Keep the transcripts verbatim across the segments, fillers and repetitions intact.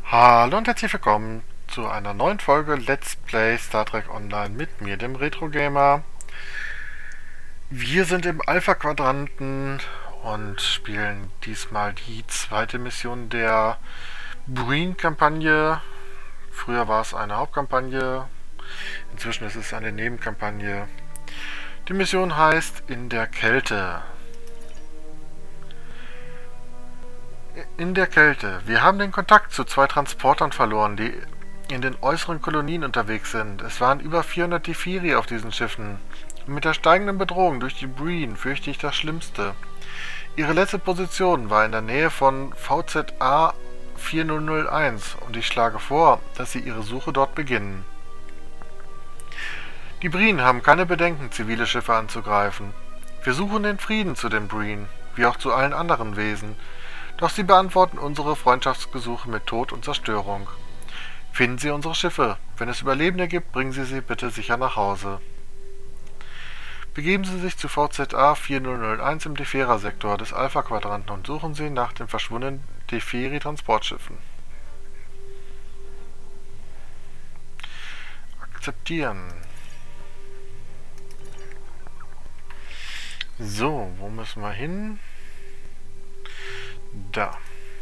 Hallo und herzlich willkommen zu einer neuen Folge Let's Play Star Trek Online mit mir, dem Retro Gamer. Wir sind im Alpha-Quadranten und spielen diesmal die zweite Mission der Breen-Kampagne. Früher war es eine Hauptkampagne, inzwischen ist es eine Nebenkampagne. Die Mission heißt In der Kälte. In der Kälte. Wir haben den Kontakt zu zwei Transportern verloren, die in den äußeren Kolonien unterwegs sind. Es waren über vierhundert Defiri auf diesen Schiffen. Und mit der steigenden Bedrohung durch die Breen fürchte ich das Schlimmste. Ihre letzte Position war in der Nähe von V Z A viertausend eins und ich schlage vor, dass sie ihre Suche dort beginnen. Die Breen haben keine Bedenken, zivile Schiffe anzugreifen. Wir suchen den Frieden zu den Breen, wie auch zu allen anderen Wesen. Doch sie beantworten unsere Freundschaftsgesuche mit Tod und Zerstörung. Finden Sie unsere Schiffe. Wenn es Überlebende gibt, bringen Sie sie bitte sicher nach Hause. Begeben Sie sich zu V Z A viertausend eins im Defera-Sektor des Alpha-Quadranten und suchen Sie nach den verschwundenen Deferi-Transportschiffen. Akzeptieren. So, wo müssen wir hin? Da.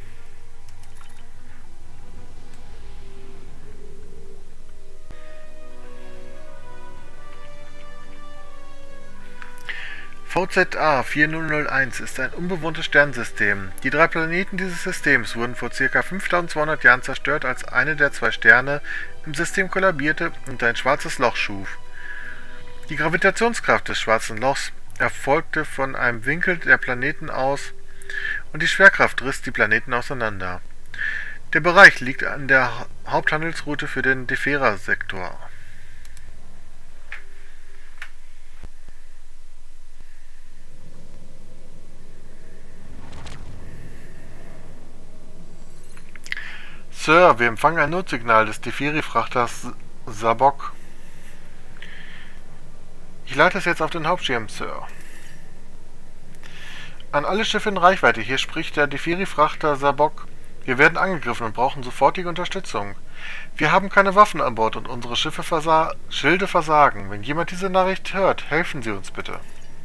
V Z A viertausend eins ist ein unbewohntes Sternensystem. Die drei Planeten dieses Systems wurden vor ca. fünftausendzweihundert Jahren zerstört, als eine der zwei Sterne im System kollabierte und ein schwarzes Loch schuf. Die Gravitationskraft des schwarzen Lochs erfolgte von einem Winkel der Planeten aus und die Schwerkraft riss die Planeten auseinander. Der Bereich liegt an der Haupthandelsroute für den Defera-Sektor. Sir, wir empfangen ein Notsignal des Deferi-Frachters Sabok. Ich leite es jetzt auf den Hauptschirm, Sir. An alle Schiffe in Reichweite, hier spricht der Deferi-Frachter Sabok. Wir werden angegriffen und brauchen sofortige Unterstützung. Wir haben keine Waffen an Bord und unsere Schiffe versa Schilde versagen. Wenn jemand diese Nachricht hört, helfen Sie uns bitte.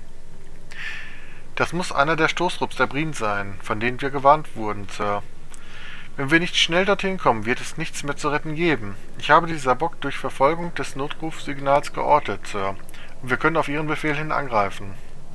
Das muss einer der Stoßtrupps der Breen sein, von denen wir gewarnt wurden, Sir. Wenn wir nicht schnell dorthin kommen, wird es nichts mehr zu retten geben. Ich habe die Sabok durch Verfolgung des Notrufsignals geortet, Sir. Und wir können auf Ihren Befehl hin angreifen.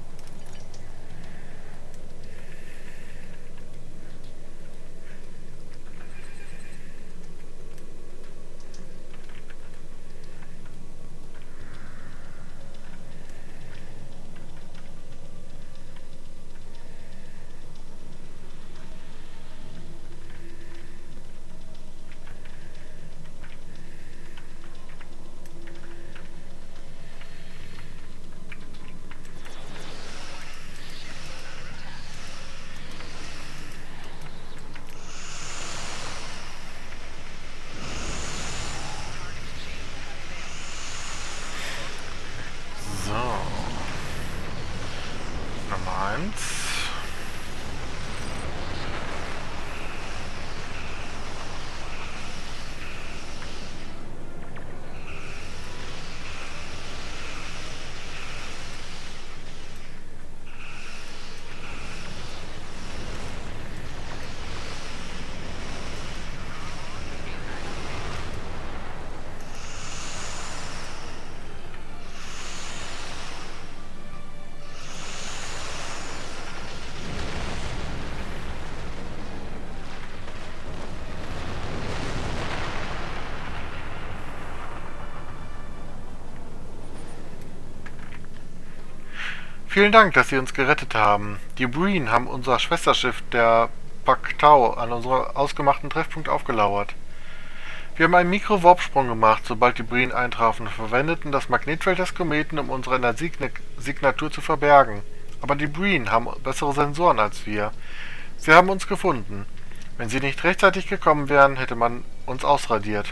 Vielen Dank, dass Sie uns gerettet haben. Die Breen haben unser Schwesterschiff, der Paktau, an unserem ausgemachten Treffpunkt aufgelauert. Wir haben einen Mikro-Warp-Sprung gemacht, sobald die Breen eintrafen, und verwendeten das Magnetfeld des Kometen, um unsere Energiesignatur zu verbergen. Aber die Breen haben bessere Sensoren als wir. Sie haben uns gefunden. Wenn sie nicht rechtzeitig gekommen wären, hätte man uns ausradiert.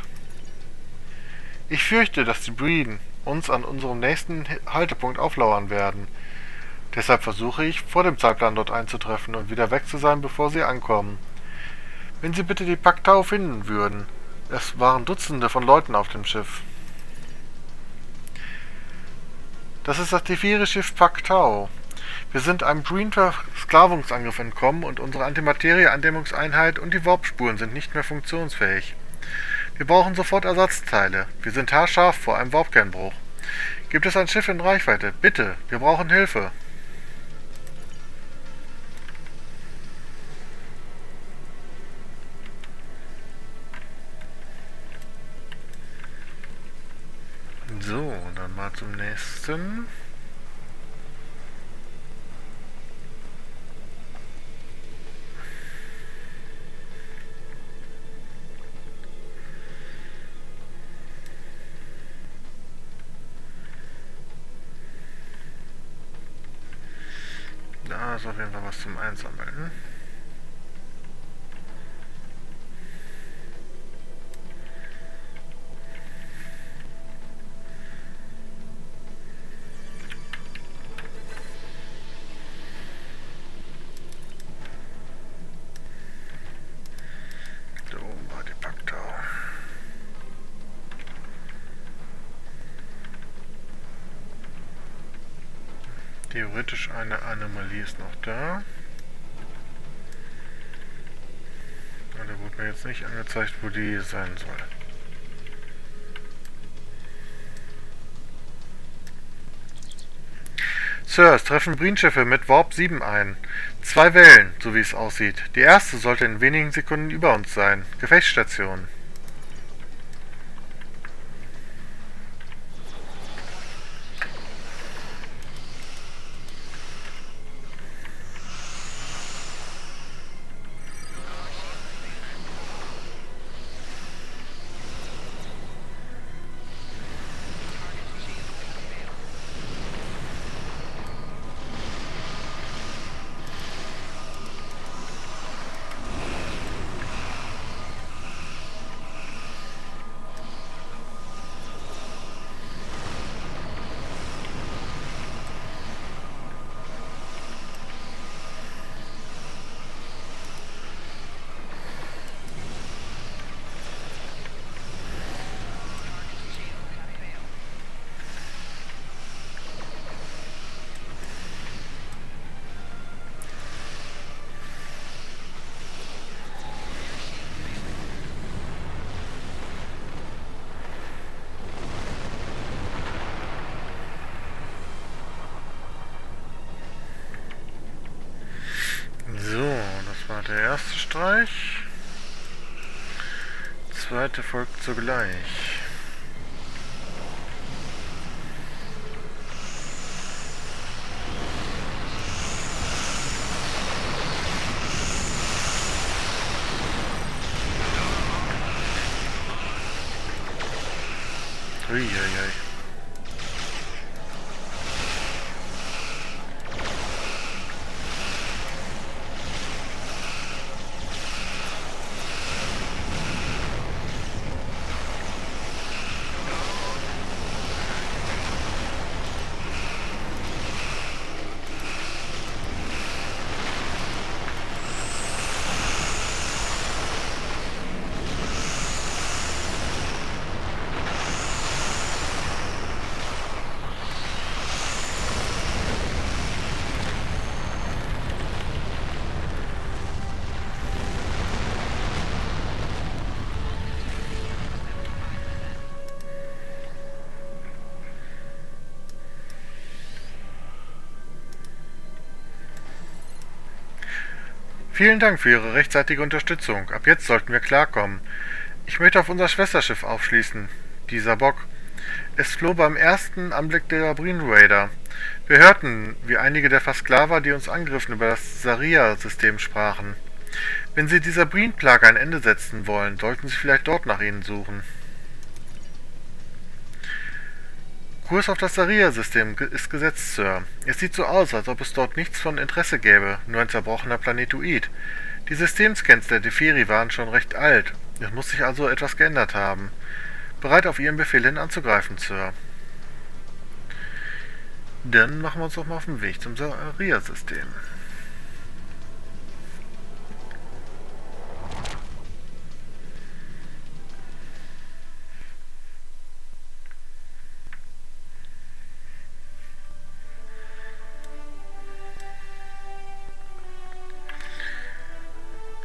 Ich fürchte, dass die Breen uns an unserem nächsten Haltepunkt auflauern werden. Deshalb versuche ich, vor dem Zeitplan dort einzutreffen und wieder weg zu sein, bevor sie ankommen. Wenn Sie bitte die Paktau finden würden. Es waren Dutzende von Leuten auf dem Schiff. Das ist das Teferi-Schiff Paktau. Wir sind einem Breen-Versklavungsangriff entkommen und unsere Antimaterie-Andämmungseinheit und die Warp-Spuren sind nicht mehr funktionsfähig. Wir brauchen sofort Ersatzteile. Wir sind haarscharf vor einem Warpkernbruch. Gibt es ein Schiff in Reichweite? Bitte, wir brauchen Hilfe. So, dann mal zum nächsten. Da ist auf jeden Fall was zum Einsammeln. Da oben war die Paktau. Theoretisch eine Anomalie ist noch da. Aber da wurde mir jetzt nicht angezeigt, wo die sein soll. Sir, es treffen Breen-Schiffe mit Warp sieben ein. Zwei Wellen, so wie es aussieht. Die erste sollte in wenigen Sekunden über uns sein. Gefechtsstation. Der erste Streich. Zweite folgt sogleich. Uiuiui. Vielen Dank für Ihre rechtzeitige Unterstützung. Ab jetzt sollten wir klarkommen. Ich möchte auf unser Schwesterschiff aufschließen, die Sabok. Es floh beim ersten Anblick der Breen Raider. Wir hörten, wie einige der Versklaver, die uns angriffen, über das Saria-System sprachen. Wenn Sie dieser Breen-Plage ein Ende setzen wollen, sollten Sie vielleicht dort nach ihnen suchen. Kurs auf das Saria-System ist gesetzt, Sir. Es sieht so aus, als ob es dort nichts von Interesse gäbe, nur ein zerbrochener Planetoid. Die Systemscans der Teferi waren schon recht alt. Es muss sich also etwas geändert haben. Bereit, auf Ihren Befehl hin anzugreifen, Sir. Dann machen wir uns doch mal auf den Weg zum Saria-System.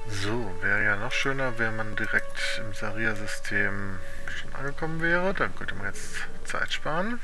So, wäre ja noch schöner, wenn man direkt im Saria-System schon angekommen wäre. Dann könnte man jetzt Zeit sparen.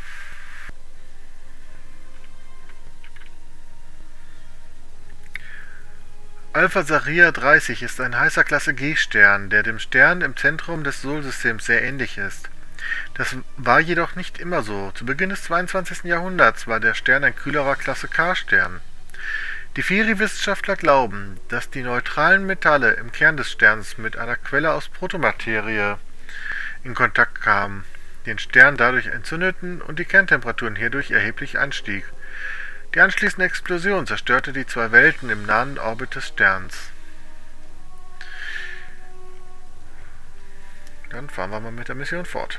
Alpha Saria dreißig ist ein heißer Klasse G-Stern, der dem Stern im Zentrum des Solsystems sehr ähnlich ist. Das war jedoch nicht immer so. Zu Beginn des zweiundzwanzigsten Jahrhunderts war der Stern ein kühlerer Klasse K-Stern. Die Feri-Wissenschaftler glauben, dass die neutralen Metalle im Kern des Sterns mit einer Quelle aus Protomaterie in Kontakt kamen, den Stern dadurch entzündeten und die Kerntemperaturen hierdurch erheblich anstieg. Die anschließende Explosion zerstörte die zwei Welten im nahen Orbit des Sterns. Dann fahren wir mal mit der Mission fort.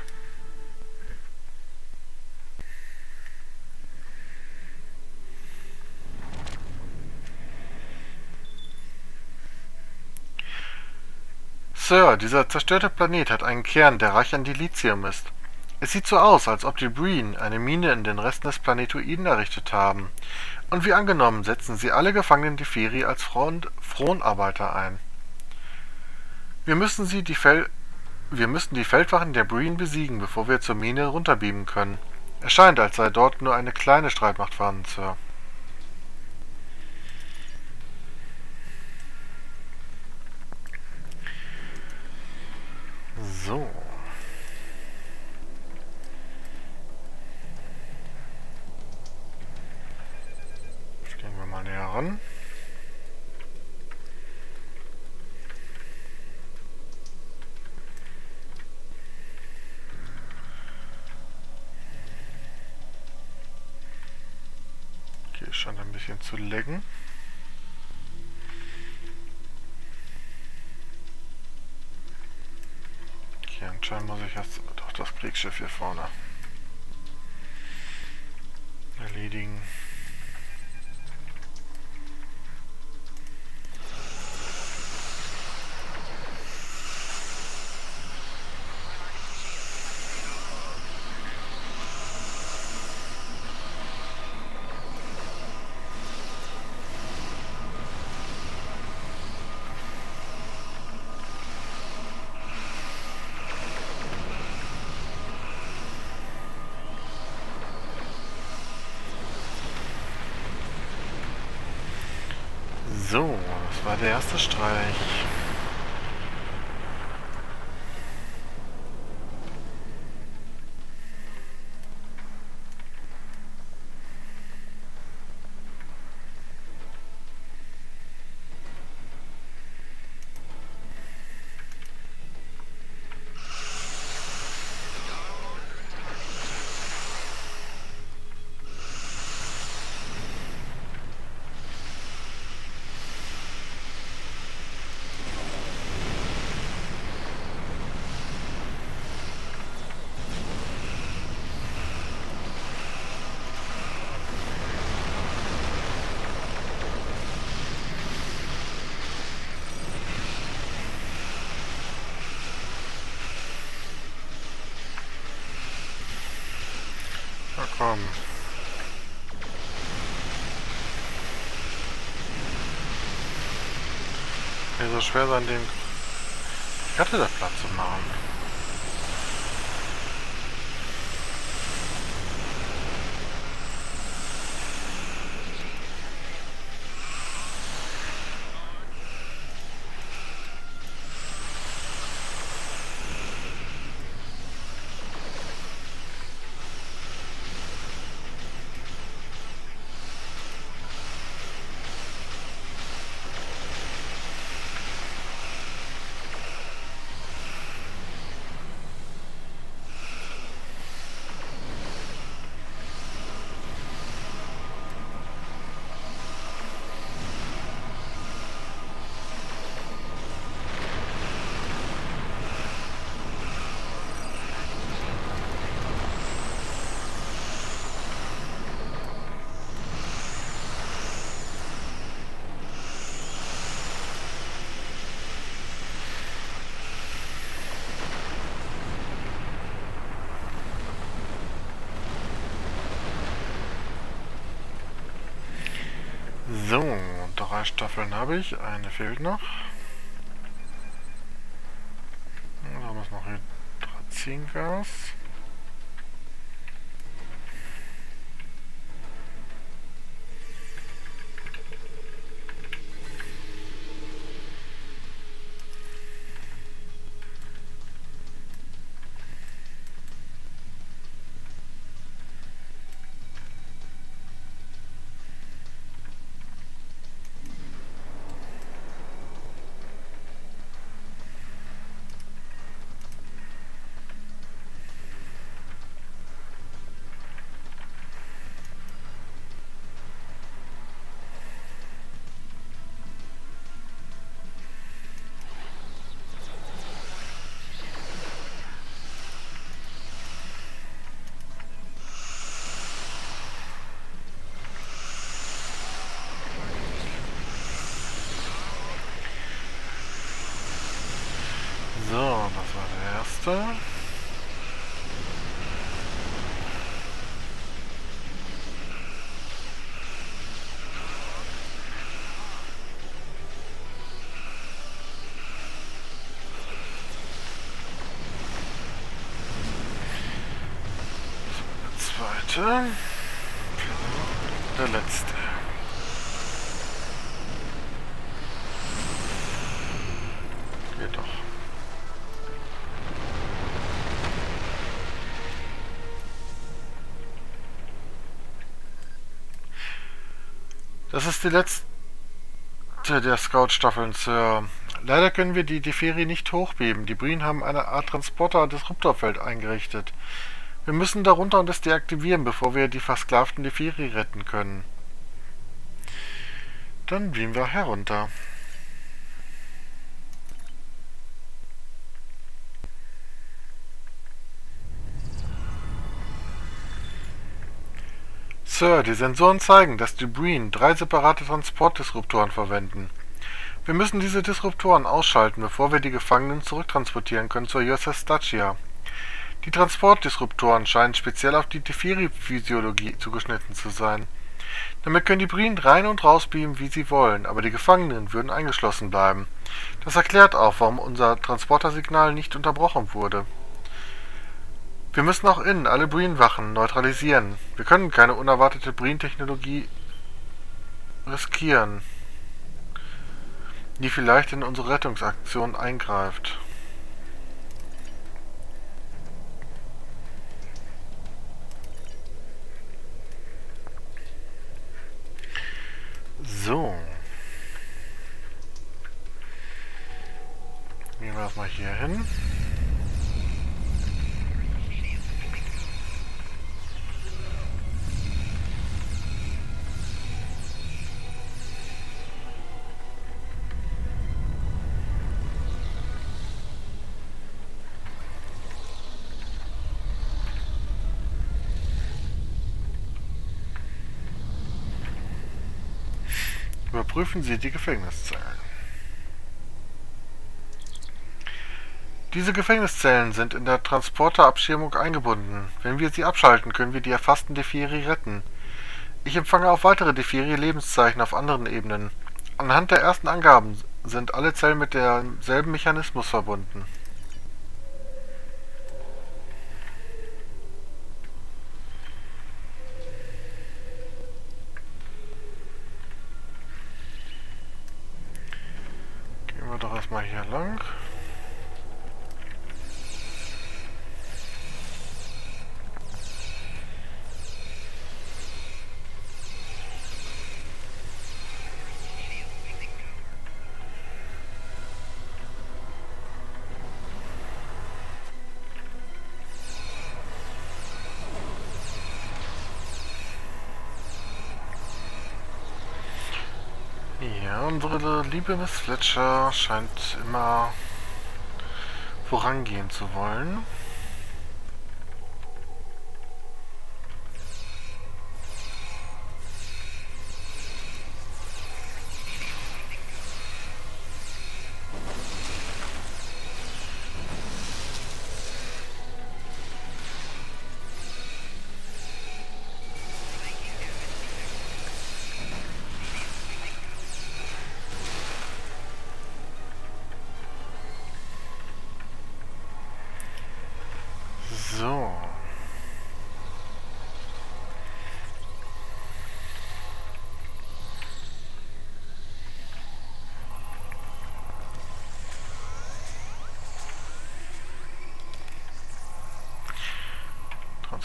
Sir, dieser zerstörte Planet hat einen Kern, der reich an Dilithium ist. Es sieht so aus, als ob die Breen eine Mine in den Resten des Planetoiden errichtet haben. Und wie angenommen, setzen sie alle gefangenen Deferi als Fronarbeiter ein. Wir müssen sie die Fel wir müssen die Feldwachen der Breen besiegen, bevor wir zur Mine runterbeamen können. Es scheint, als sei dort nur eine kleine Streitmacht vorhanden, Sir. So. Gehen wir mal näher ran. Okay, scheint ein bisschen zu laggen. Okay, anscheinend muss ich jetzt doch das Kriegsschiff hier vorne erledigen. So, das war der erste Streich. Na komm. Wie so schwer sein, den Karte da Platz zu machen. So, drei Staffeln habe ich, eine fehlt noch. Benzинgas. So, das war der erste. Das war der zweite. Der letzte. Geht doch. Das ist die letzte der Scout-Staffeln, Sir. Leider können wir die Deferi nicht hochbeben. Die Breen haben eine Art Transporter-Disruptorfeld eingerichtet. Wir müssen darunter und es deaktivieren, bevor wir die versklavten Deferi retten können. Dann beamen wir herunter. Sir, die Sensoren zeigen, dass die Breen drei separate Transportdisruptoren verwenden. Wir müssen diese Disruptoren ausschalten, bevor wir die Gefangenen zurücktransportieren können zur U S S Dacia. Die Transportdisruptoren scheinen speziell auf die Deferi-Physiologie zugeschnitten zu sein. Damit können die Breen rein und raus beamen, wie sie wollen, aber die Gefangenen würden eingeschlossen bleiben. Das erklärt auch, warum unser Transportersignal nicht unterbrochen wurde. Wir müssen auch innen alle Breen-Wachen neutralisieren. Wir können keine unerwartete Breen-Technologie riskieren, die vielleicht in unsere Rettungsaktion eingreift. So. Gehen wir erstmal hier hin. Überprüfen Sie die Gefängniszellen. Diese Gefängniszellen sind in der Transporterabschirmung eingebunden. Wenn wir sie abschalten, können wir die erfassten Deferi retten. Ich empfange auch weitere Deferi-Lebenszeichen auf anderen Ebenen. Anhand der ersten Angaben sind alle Zellen mit demselben Mechanismus verbunden. Gehen wir doch erstmal hier lang. Ja, unsere liebe Miss Fletcher scheint immer vorangehen zu wollen.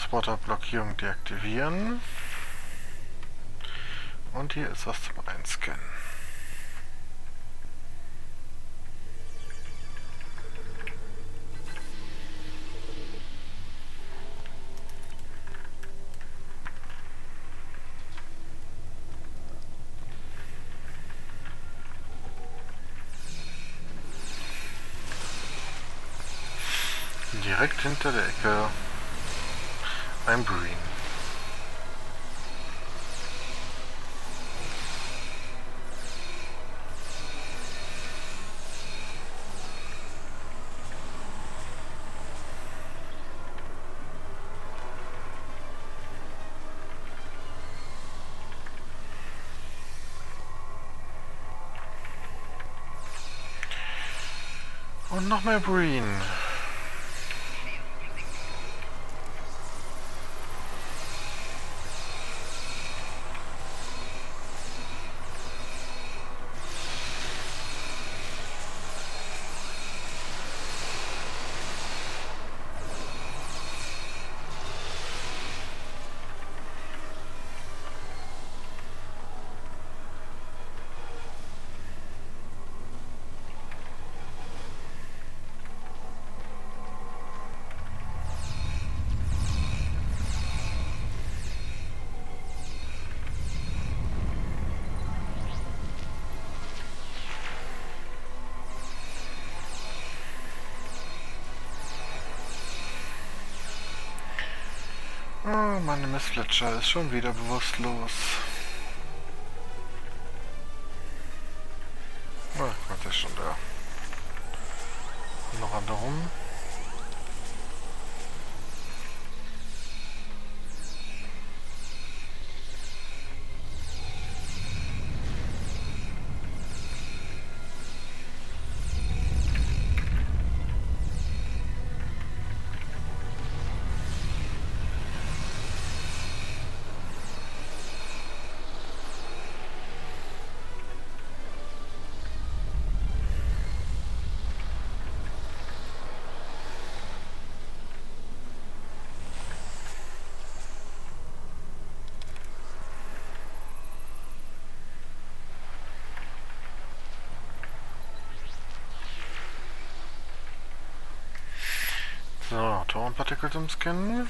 Transporterblockierung deaktivieren. Und hier ist was zum Einscannen. Direkt hinter der Ecke ein Breen. Und noch mehr Breen. Oh, meine Miss Fletcher ist schon wieder bewusstlos. Oh Gott, der ist schon da. Noch einer rum. So, Tornpartikel zum Scannen.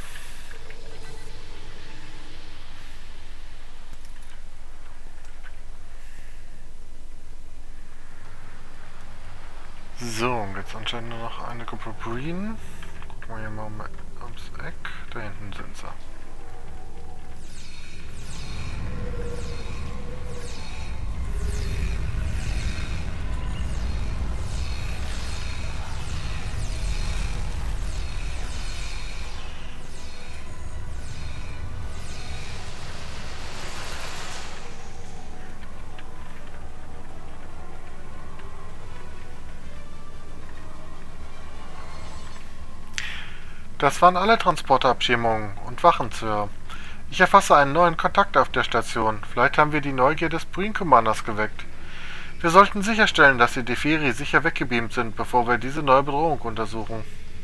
So, und jetzt anscheinend nur noch eine Gruppe Breen. Gucken wir hier mal ums Eck. Da hinten sind sie. Das waren alle Transporterabschirmungen und Wachen, Sir. Ich erfasse einen neuen Kontakt auf der Station. Vielleicht haben wir die Neugier des Breen Commanders geweckt. Wir sollten sicherstellen, dass die Deferi sicher weggebeamt sind, bevor wir diese neue Bedrohung untersuchen.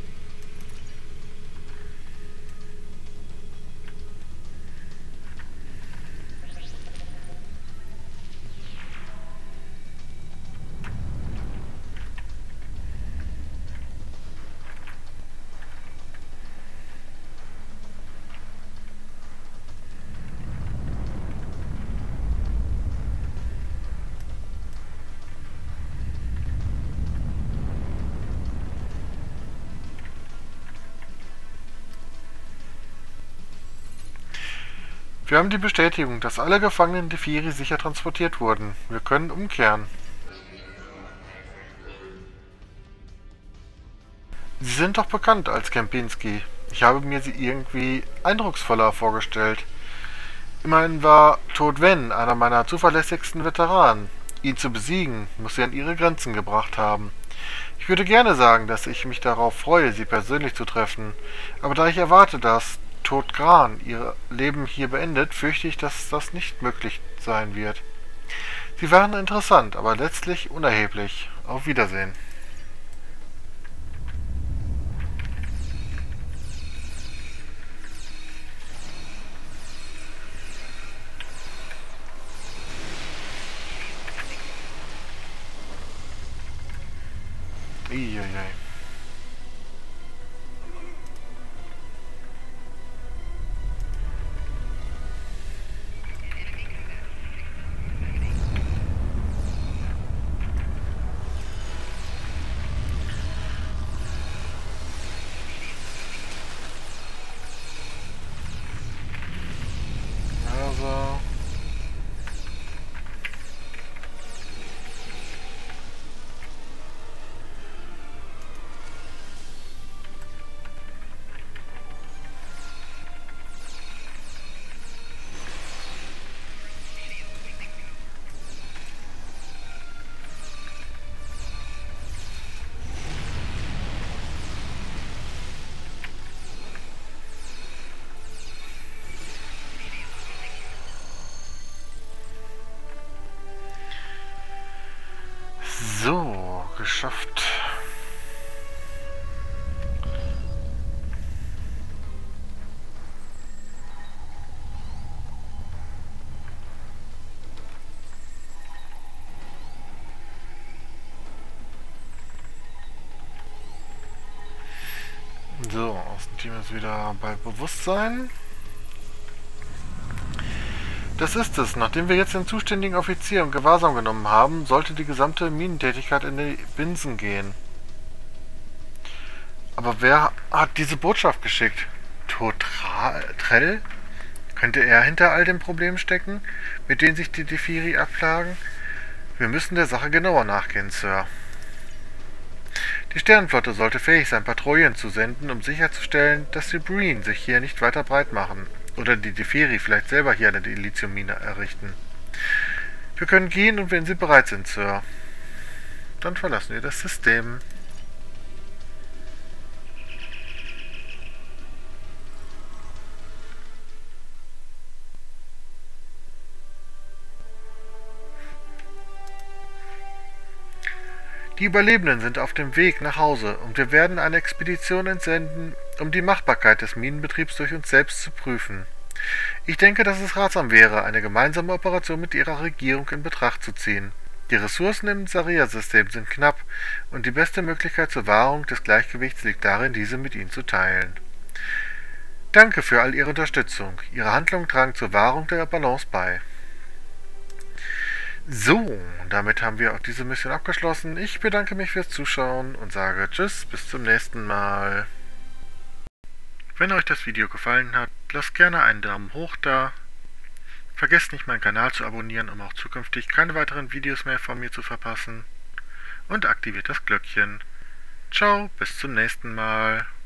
Wir haben die Bestätigung, dass alle gefangenen Deferi sicher transportiert wurden. Wir können umkehren. Sie sind doch bekannt als Kempinski. Ich habe mir sie irgendwie eindrucksvoller vorgestellt. Immerhin war Tod Wen einer meiner zuverlässigsten Veteranen. Ihn zu besiegen, muss sie an ihre Grenzen gebracht haben. Ich würde gerne sagen, dass ich mich darauf freue, sie persönlich zu treffen. Aber da ich erwarte, dass Tod Gran ihr Leben hier beendet, fürchte ich, dass das nicht möglich sein wird. Sie waren interessant, aber letztlich unerheblich. Auf Wiedersehen. Eieiei. Also... So, geschafft. So, Außenteam ist wieder bei Bewusstsein. Das ist es. Nachdem wir jetzt den zuständigen Offizier in Gewahrsam genommen haben, sollte die gesamte Minentätigkeit in die Binsen gehen. Aber wer hat diese Botschaft geschickt? Totrell? Könnte er hinter all den Problemen stecken, mit denen sich die Defiri abplagen? Wir müssen der Sache genauer nachgehen, Sir. Die Sternenflotte sollte fähig sein, Patrouillen zu senden, um sicherzustellen, dass die Breen sich hier nicht weiter breit machen. Oder die Defiri vielleicht selber hier eine Lithiummine errichten. Wir können gehen und wenn Sie bereit sind, Sir. Dann verlassen wir das System. Die Überlebenden sind auf dem Weg nach Hause und wir werden eine Expedition entsenden, um die Machbarkeit des Minenbetriebs durch uns selbst zu prüfen. Ich denke, dass es ratsam wäre, eine gemeinsame Operation mit Ihrer Regierung in Betracht zu ziehen. Die Ressourcen im Saria-System sind knapp und die beste Möglichkeit zur Wahrung des Gleichgewichts liegt darin, diese mit Ihnen zu teilen. Danke für all Ihre Unterstützung. Ihre Handlungen tragen zur Wahrung der Balance bei. So, damit haben wir auch diese Mission abgeschlossen. Ich bedanke mich fürs Zuschauen und sage Tschüss, bis zum nächsten Mal. Wenn euch das Video gefallen hat, lasst gerne einen Daumen hoch da. Vergesst nicht, meinen Kanal zu abonnieren, um auch zukünftig keine weiteren Videos mehr von mir zu verpassen. Und aktiviert das Glöckchen. Ciao, bis zum nächsten Mal.